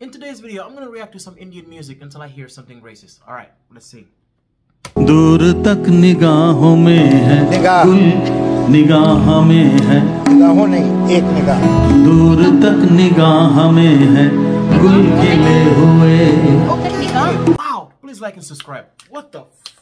In today's video, I'm gonna react to some Indian music until I hear something racist. Alright, let's see. दूर तक निगाहों में है गुल, निगाह में है निगाहों नहीं, एक निगाह। दूर तक निगाह में है गुल खिले हुए। Wow, please like and subscribe. What the